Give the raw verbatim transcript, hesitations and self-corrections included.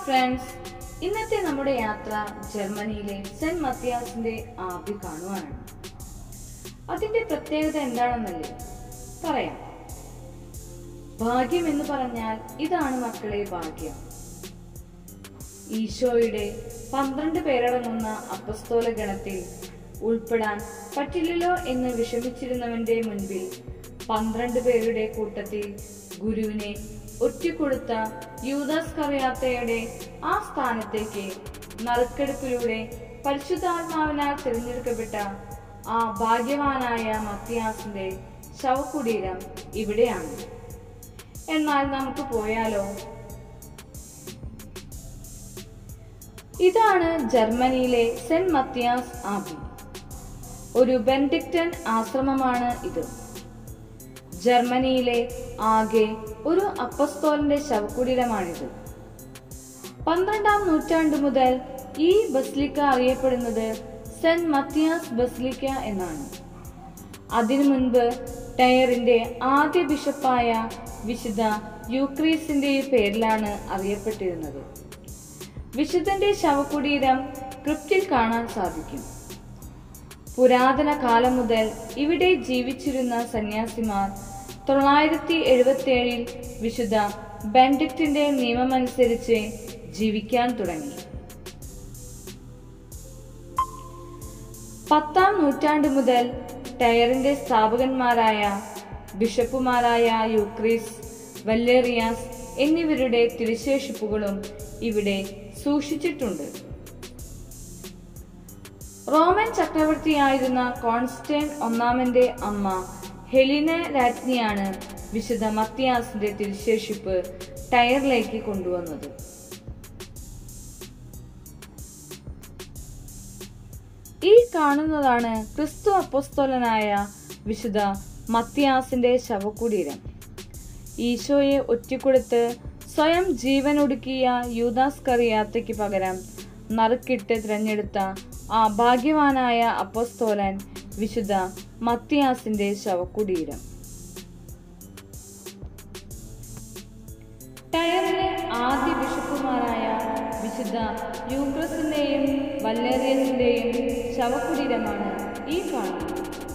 Friends, ഇന്നത്തെ നമ്മുടെ യാത്ര ജർമ്മനിയിലെ സെന്റ് മത്തിയാസിന്റെ ആബി കാണുവാനാണ്. അതിന്റെ പ്രത്യേകത എന്താണെന്നല്ലേ പറയാം. ഭാഗ്യം എന്ന് പറഞ്ഞാൽ ഇതാണ് മക്കളെ ഭാഗ്യം. ഈശോയുടെ പന്ത്രണ്ട് പേരടങ്ങുന്ന അപ്പസ്തോല ഗണത്തിൽ ഉൾപ്പെടാൻ പറ്റില്ലല്ലോ എന്ന് വിഷമിച്ചിരുന്നവന്റെ മുൻപിൽ പന്ത്രണ്ട് പേരുടെ കൂട്ടത്തിൽ ഗുരുവിനെ ഒറ്റിക്കൊടുത്ത യൂദാസ്കറിയാത്തയുടെ ആ സ്ഥാനത്തേക്ക് നറുക്കെടുപ്പിലൂടെ പരിശുദ്ധാത്മാവിനാൽ തിരഞ്ഞെടുക്കപ്പെട്ട ആ ഭാഗ്യവാനായ മത്തിയാസിന്റെ ശവകുടീരം ഇവിടെയാണ്. എന്നാൽ നമുക്ക് പോയാലോ? ഇതാണ് ജർമ്മനിയിലെ സെന്റ് മത്തിയാസ് ആബി. ഒരു ബെനഡിക്റ്റൻ ആശ്രമമാണ് ഇത്. ജർമ്മനിയിലെ ആകെ ഒരു അപ്പസ്തോലന്റെ ശവകുടീരമാണിത്. പന്ത്രണ്ടാം നൂറ്റാണ്ടു മുതൽ ഈ ബസിലിക്ക അറിയപ്പെടുന്നത് സെന്റ് മത്തിയാസ് ബസിലിക്ക എന്നാണ്. അതിനു മുൻപ് ടയറിന്റെ ആദ്യ ബിഷപ്പായ വിശുദ്ധ യൂക്രീസിന്റെ പേരിലാണ് അറിയപ്പെട്ടിരുന്നത്. വിശുദ്ധന്റെ ശവകുടീരം ക്രിപ്റ്റിൽ കാണാൻ സാധിക്കും. പുരാതന കാലം മുതൽ ഇവിടെ ജീവിച്ചിരുന്ന സന്യാസിമാർ തൊള്ളായിരത്തി എഴുപത്തി ഏഴിൽ വിശുദ്ധ ബെനഡിക്റ്റിന്റെ നിയമമനുസരിച്ച് ജീവിക്കാൻ തുടങ്ങി. പത്താം നൂറ്റാണ്ട് മുതൽ ടയറിന്റെ സ്ഥാപകന്മാരായ ബിഷപ്പുമാരായ യൂക്രീസ്, വല്ലേറിയാസ് എന്നിവരുടെ തിരുശേഷിപ്പുകളും ഇവിടെ സൂക്ഷിച്ചിട്ടുണ്ട്. റോമൻ ചക്രവർത്തിയായിരുന്ന കോൺസ്റ്റൈൻ ഒന്നാമന്റെ അമ്മ ഹെലിന രാജ്ഞിയാണ് വിശുദ്ധ മത്തിയാസിന്റെ തിരുശേഷിപ്പ് ടയറിലേക്ക് കൊണ്ടുവന്നത്. ഈ കാണുന്നതാണ് ക്രിസ്തു അപ്പോസ്തലനായ വിശുദ്ധ മത്തിയാസിന്റെ ശവകുടീരം. ഈശോയെ ഒറ്റിക്കൊടുത്ത് സ്വയം ജീവൻ ഒടുക്കിയ യൂദാസ്കറിയാത്തയ്ക്ക് പകരം നറുക്കിട്ട് തിരഞ്ഞെടുത്ത ആ ഭാഗ്യവാനായ അപ്പോസ്തോലൻ വിശുദ്ധ മത്തിയാസിന്റെ ശവകുടീരം. ടയറിലെ ആദ്യ ബിഷപ്പുമാരായ വിശുദ്ധ യൂക്രസിന്റെയും വല്ലേറിയസിന്റെയും ശവകുടീരമാണ് ഈ കാണുന്നത്.